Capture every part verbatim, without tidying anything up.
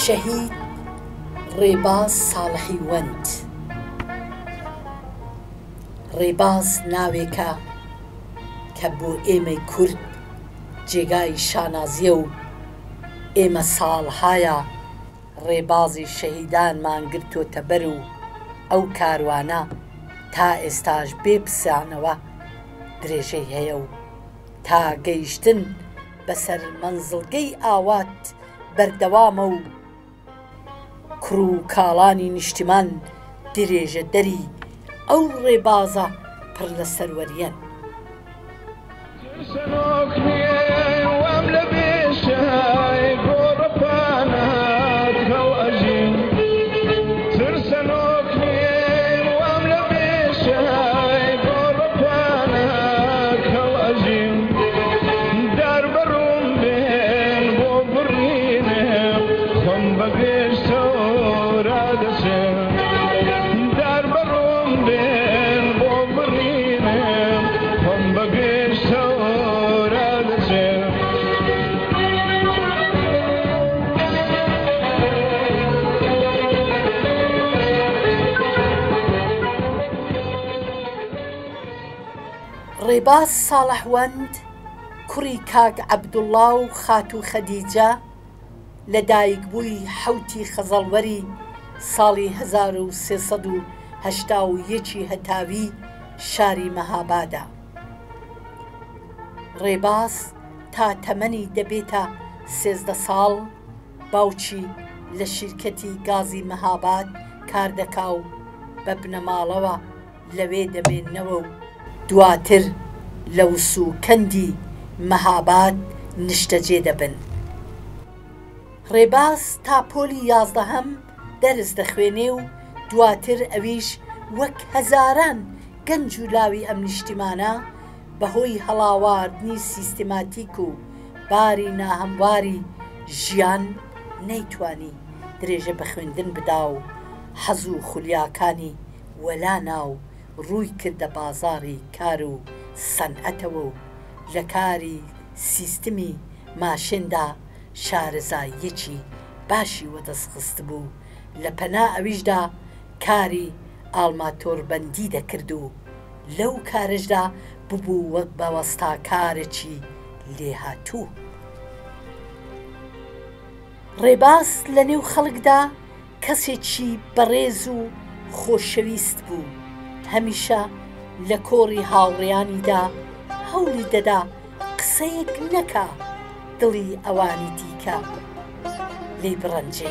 شەهید ڕێباز ساڵحی وەند. ڕێباز ناوێکە کە بۆ ئێمەی کورد جێگای شانازیە و ئێمە ساڵحایە ڕێبازی شەهیدانمان گرتۆتە بەر و ئەو کاروانە تا ئێستاش بێ پسانەوە درێژەی هەیە و تا گەیشتن بەسەر مەنزڵگەی ئاوات بەردەوامە و کوڕ و کاڵانی نیشتمان درێژە دەری ئەو ڕێبازە پڕ لە سەروەریەن. ڕێباز ساڵح وەند کوڕی کاک عەبدوڵڵا و خاتوو خەدیجە لە دایکبووی حەوتی خەزەڵوەری ساڵی هەزار و سێ سەد و هەشتا و یەکی هەتاوی شاری مەهابادە. ڕێباز تا تەمەنی دەبێتە سێزدە ساڵ باوکی لە شیرکەتی گازی مەهاباد کار دەکا و بە بنەماڵەوە لەوێ دەمێننەوە و دواتر لە وسوکەندی مەهاباد نیشتەجێ دەبن. ڕێباز تا پۆلی یازدەهەم دەرس دەخوێنێ و دواتر ئەویش وەک هەزاران گەنج و لاوی ئەم نیشتیمانە بەهۆی هەڵاواردنی سیستماتیک و باری ناهەمواری ژیان نەیتوانی درێژە بە خوێندن بدا و حەز و خولیاکانی وەلانا و ڕووی کردە بازاڕی کار و سەنعەتەوە و لە کاری سیستمی ماشیندا شارەزاییەکی باشی وەدەستخست بوو. لە پەنا ئەویشدا کاری ئالماتۆربەندی دەکرد و لەو کارشدا ببوو بە وەستاکارێکی لێهاتوو. ڕێباز لە نێو خەڵکدا کەسێکی بەڕێز و خۆشەویست بوو. هەمیشە لە کۆڕی هاوڕێیانیدا هەوڵی دەدا قسەیەک نەکا دڵی ئەوانی دیکە لێی بڕەنجێ.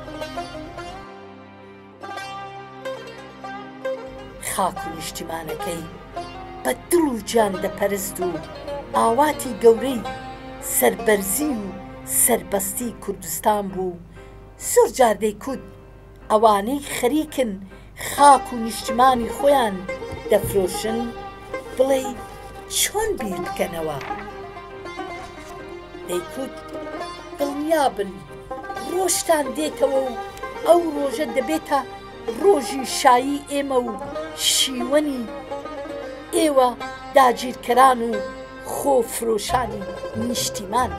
خاک و نیشتیمانەکەی بە دڵ و جان دەپەرست و ئاواتی گەورەی سەربەرزی و سەربەستی کوردستان بوو. زۆر جار دەیکوت ئەوانەی خەریکن خاک و نیشتیمانی خۆیان دەفرۆشن بڵێ چۆن بیر بکەنەوە. دەیکوت دڵنیابن ڕۆژتان دێتەوە و ئەو ڕۆژە دەبێتە ڕۆژی شایی ئێمە و شیوەنی ئێوە داگیرکەران و خۆفرۆشانی نیشتیمان.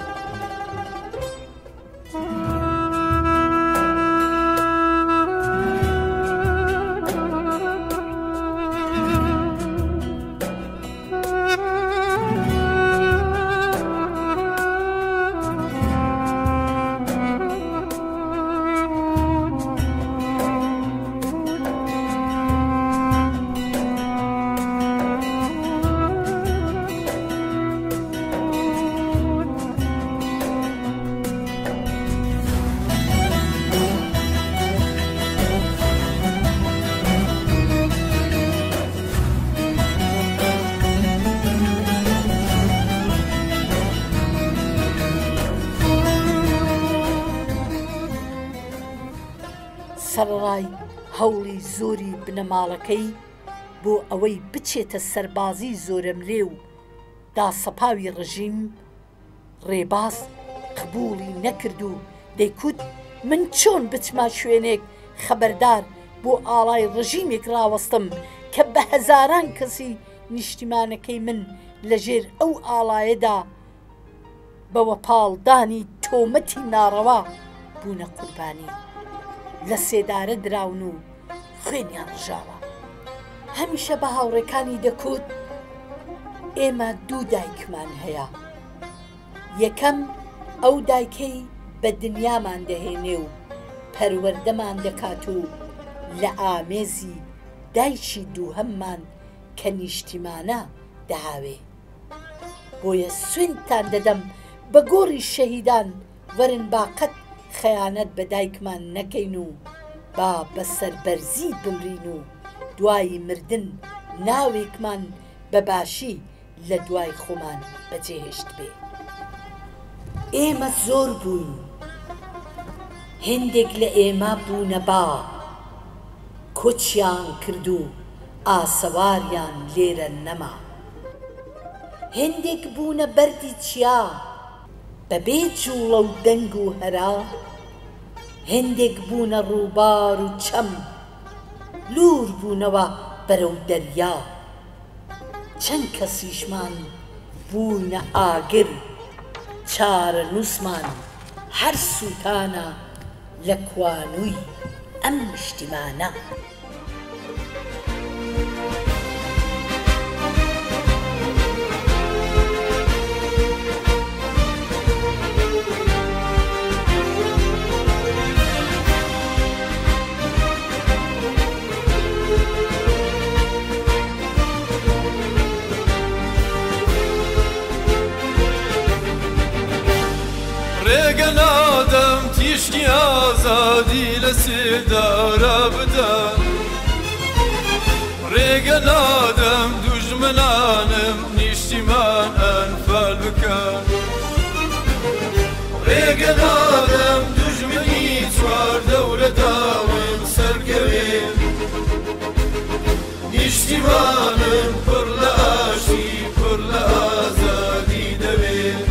سەرڕای هەوڵی زۆری بنەماڵەکەی بۆ ئەوەی بچێتە سەربازی زۆرەملێ و داسەپاوی ڕژیم ڕێباز قبوڵی نەکرد و دەیکوت من چۆن بچما شوێنێک خەبەردار بۆ ئاڵای ڕژیمێک ڕاوەستم کە بە هەزاران کەسی نیشتیمانەکەی من لەژێر ئەو ئاڵایەدا بەوە پاڵدانی تۆمەتی ناڕەوا بوونە قوربانی لە سێدارە دراون و خوێنیان ڕژاوە. هەمیشە بە هاوڕێکانی دەکوت ئێمە دوو دایکمان هەیە، یەکەم ئەو دایکەی بە دنیامان دەهێنێ و پەروەردەمان دەکات و لە ئامێزی دایکی دووهەممان کە نیشتیمانە دەهاوێ. بۆیە سوێندتان دەدەم بە گۆڕی شەهیدان وەرن باقەت خەیانەت بە دایکمان نەکەین و با بە سەربەرزی بمرین و دوای مردن ناوێکمان بەباشی لە دوای خۆمان بەجێهێشت بێ. ئێمە زۆر بووین، هێندێک لە ئێمە بوونە با، کۆچیان کرد و ئاسەواریان لێرە نەما. هێندێک بوونە بەردی چیا بەبێ جوڵە و دەنگ و هەرا، هێندێک بوونە ڕووبار و چەم لور بوونەوە بەرەو دەریا. چەند کەسیشمان بوونە ئاگر، چارە نووسمان هەر سووتانە لە کوانووی ئەم نیشتیمانە. ڕێگەنادەم تیشکی ئازادی لە سێدارە بدەن، ڕێگەنادەم دوژمنانم نیشتیمان ئەنفال بکەن، ڕێگەنادەم دوژمنی چوار دەورە داوم سەرکەوێن، نیشتیمانم پڕ لە ئاشتی پڕ لە ئازادی دەوێت.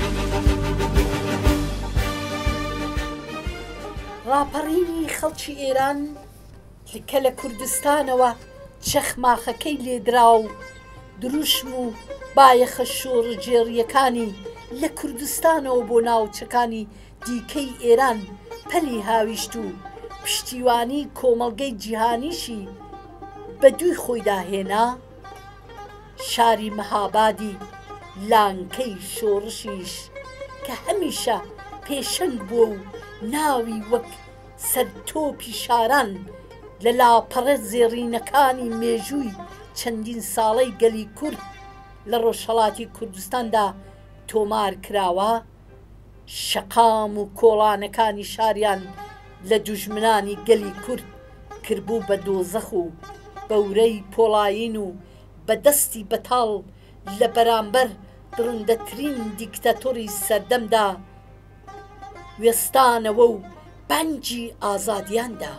ڕاپەڕینی خەڵکی ئێران کە لە کوردستانەوە چەخماخەکەی لێدرا و دروشم و بایەخە شۆڕجێڕیەکانی لە کوردستانەوە بۆ ناوچەکانی دیکەی ئێران پەلی هاویشت و پشتیوانی کۆمەڵگەی جیهانیشی بە دووی خۆی داهێنا. شاری مەهابادی لانکەی شۆڕشیش کە هەمیشە پێشەنگ بووە و ناوی وەک سەرتۆپی شاران لە لاپەڕە زێڕینەکانی مێژووی چەندین ساڵەی گەلی کورد لە ڕۆژهەڵاتی کوردستاندا تۆمار کراوە. شەقام و کۆڵانەکانی شاریان لە دوژمنانی گەلی کورد کردبوو بە دۆزەخ و بەورەی پۆڵاین و بە دەستی بەتاڵ لە بەرامبەر دڕندەترین دیکتاتۆری سەردەمدا وێستانەوە و بەنجی ئازادیاندا.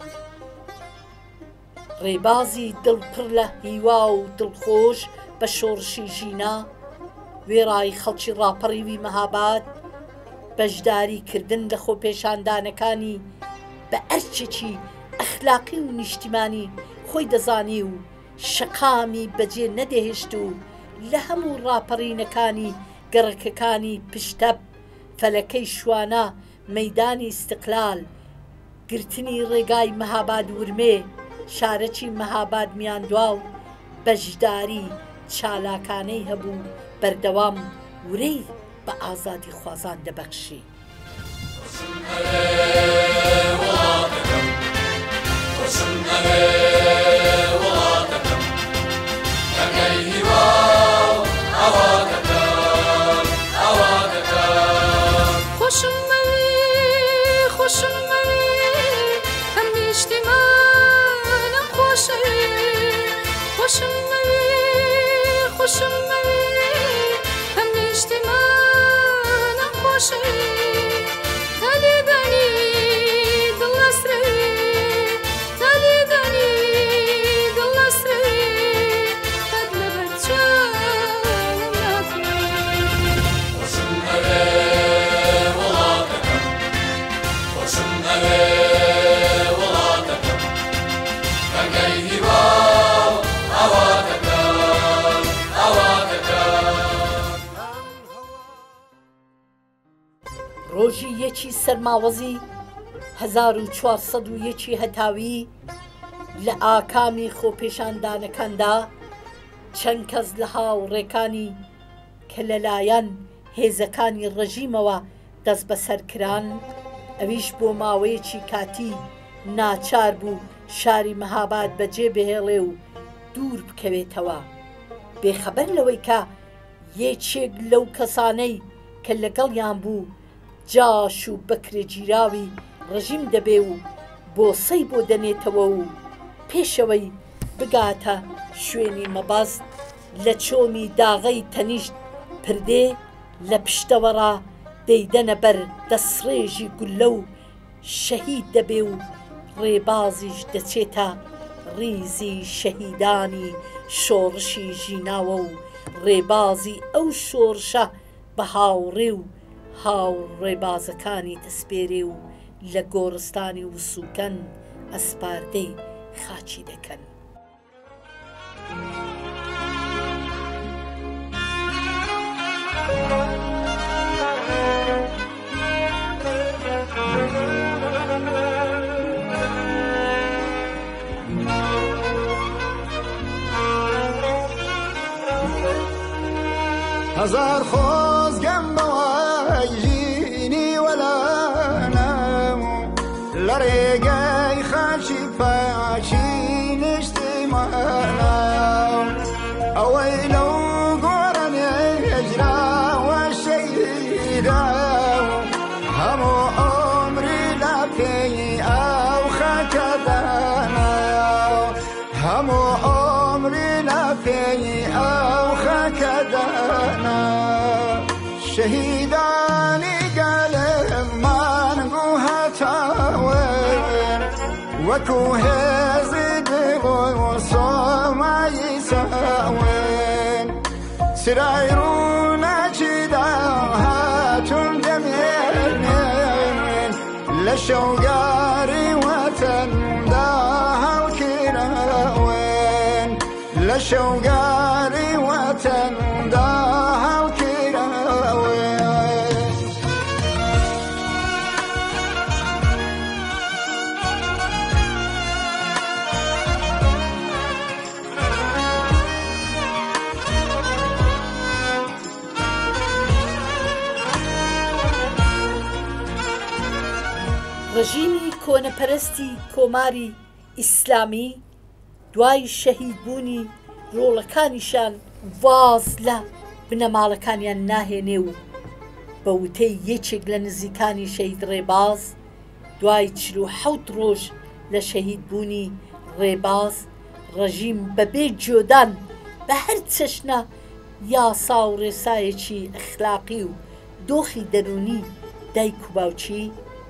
ڕێبازی دڵپڕ لە هیوا و دڵخۆش بە شۆڕشی ژینا وێڕای خەڵکی ڕاپەڕیوی مەهاباد بەشداریکردن لە خۆپێشاندانەکانی بە ئەرچێکی ئەخلاقی و نیشتیمانی خۆی دەزانی و شەقامی بەجێ نەدەهێشت و لە هەموو ڕاپەڕینەکانی گەڕەکەکانی پشتەب فەلەکەی شوانە مەیدانی استقلال گرتنی ڕێگای مەهاباد ورمێ شارەکی مەهاباد میاندواو بەشداری چالاکانەی هەبوو بەردەوام ورەی بە ئازادی خوازان دەبەخشی. ڕۆژی یەکی سەرماوەزی هەزار و چوارسەد و یەکی هەتاوی لە ئاکامی خۆپێشاندانەکاندا چەند کەس لە هاوڕێکانی کە لەلایەن هێزەکانی ڕەژیمەوە دەست بەسەرکران، ئەویش بۆ ماوەیەکی کاتی ناچار بوو شاری مەهاباد بەجێ بهێڵێ و دوور بکەوێتەوە، بێخەبەر لەوەی کە یەکێک لەو کەسانەی کە لەگەڵیان بوو جاش و بەکرێگیراوی ڕەژیم دەبێ و بۆسەی بۆ دەنێتەوە و پێشەوەی بگاتە شوێنی مەبەست لە چۆمی داغەی تەنیشت پردێ لە پشتەوەڕا دەیدەنە بەر دەسڕێژی گولە و شەهید دەبێ و ڕێبازیش دەچێتە ڕیزی شەهیدانی شۆڕشی ژیناوە و ڕێبازی ئەو شۆڕشە بە هاوڕێ و هاوڕێبازەکانی دەسپێرێ و لە گۆڕستانی وسوکەن ئەسپاردەی خاچی دەکەن. هزار خۆزگەم بەوای ژینی وەلانەم لە ڕێگەی خاچی پاچی نیشتیمانەم ئەوەی لەو گۆڕەنێ هێژراوە شەیدا هەموو عۆمری لە پێی ئەو خاکەدانە هەموو عۆمری لە پێی ئەو خاکەدانە شەهیدانی گەلێمان بوو هەتاوێن وەکو هێزی دڵ و سۆمایی ساوێن سرای ڕووناچیدا هاتوون دەمێنێن لە شەوگاری وەتەندا هەڵکراوێن لە شەوگاری وەتەندا ڕژیمی کۆنەپەرستی کۆماری ئیسلامی دوای شەهیدبوونی ڕۆڵەکانیشان واز لە بنەماڵەکانیان ناهێنێ و بە وتەی یەکێک لە نزیکانی شەهید ڕێباز دوای چل و حەوت ڕۆژ لە شەهیدبوونی ڕێباز ڕەژیم بەبێ جۆدان بە هەر چەشنە یاسا و ڕێسایەکی ئەخلاقی و دۆخی دەرونی دایک و باوچی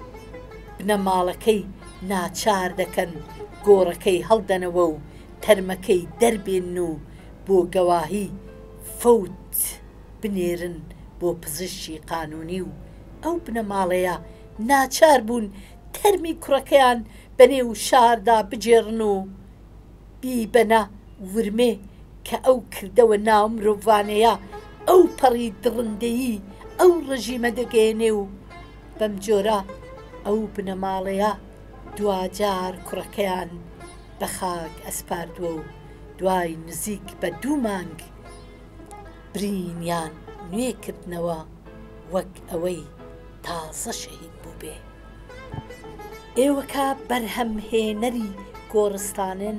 بنەماڵەکەی ناچار دەکەن گۆڕەکەی هەڵدەنەوە و تەرمەکەی دەربێن و بۆ گەواهی فەوت بنێرن بۆ پزیشکی قانونی و ئەو بنەماڵەیە ناچار بوون تەرمی کوڕەکەیان بەنێو شاردا بجێڕن و بیبەنە ورمێ کە ئەو کردەوە ناو مرۆڤانەیە ئەو پەڕی دڕندەیی ئەو ڕژیمە دەگەێنێ و بەم جۆرە ئەو بنەماڵەیە دوجار کوڕەکەیان بە خاک ئەسپاردووە و دوای نزیک بە دوو مانگ برینیان نوێکردنەوە وەک ئەوەی تازە شەهید بوو بێ. ئێوەکە بەرهەمهێنەری گۆڕستانن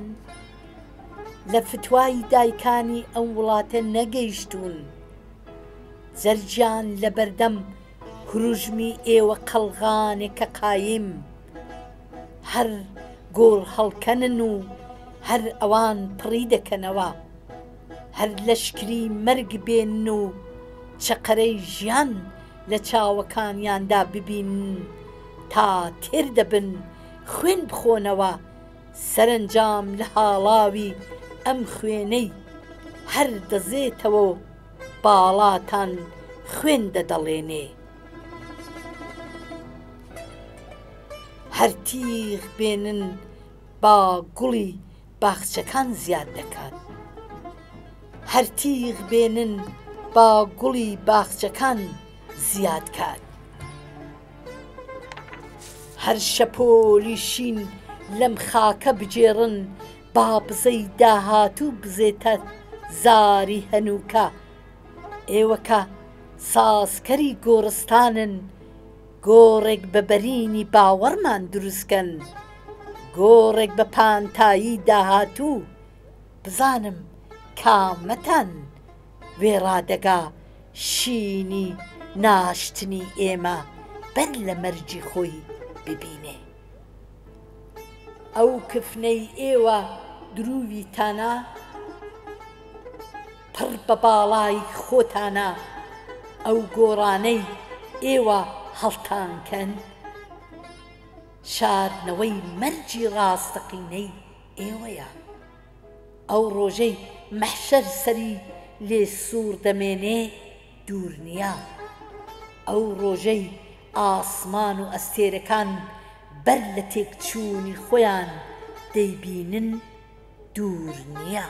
لە فتوای دایکانی ئەم وڵاتە نەگەیشتوون زەرجیان لە بەردەم هروژمی ئێوە قەڵغانێکە قایم هەر گۆڕ هەڵکەنن و هەر ئەوان پڕی دەکەنەوە هەر لەشکری مەرگ بێن و چەقەرەی ژیان لە چاوەکانیاندا ببینن تا تێر دەبن خوێن بخۆنەوە سەرنجام لە هاڵاوی ئەم خوێنەی هەر دەزێتەوە باڵاتان خوێن دەدەڵێنێ هەر تیغ بێنن با گوڵی باخچەکان زیاد دەکات هەر تیغ بێنن با گوڵی باخچەکان زیاد کات هەر شەپۆلی شین لەم خاکە بجێڕن با بزەی داهاتوو بزێتە زاری هەنووکە. ئێوەکە سازکەری گۆڕستانن، گۆڕێک بە بەرینی باوەڕمان دروستکەن، گۆڕێک بە پانتایی داهاتوو. بزانم کامەتان وێڕادەگا شینی ناشتنی ئێمە بەر لە مەرجی خۆی ببینێ. ئەو کفنەی ئێوە درووی تانە پڕ بە باڵای خۆتانە، ئەو گۆڕانەی ئێوە هەڵتانکەن شاردنەوەی مەرجی ڕاستەقینەی ئێوەیە. ئەو ڕۆژەی مەحشەر سەری لێ سوور دەمێنێ دوور نییە. ئەو ڕۆژەی ئاسمان و ئەستێرەکان بەر لە تێکچوونی خۆیان دەیبینن دوور نییە.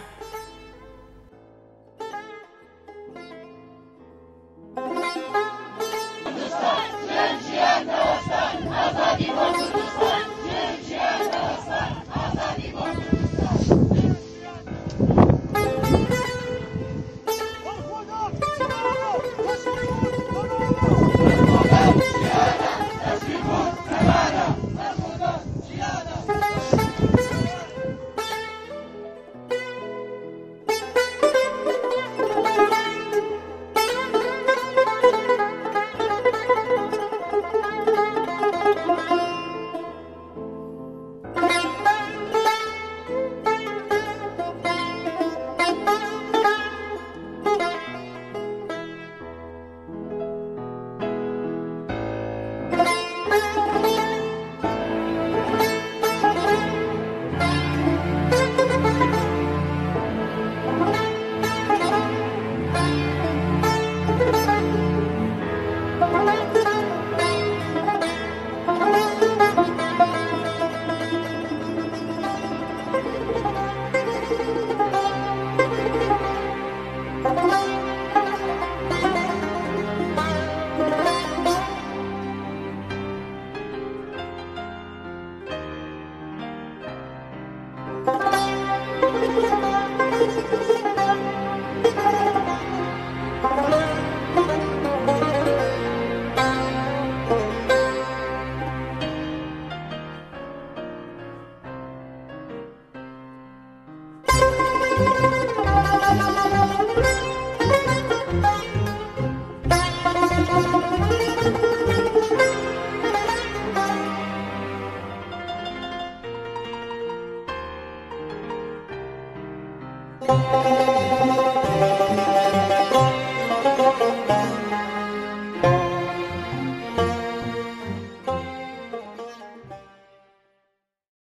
Thank you.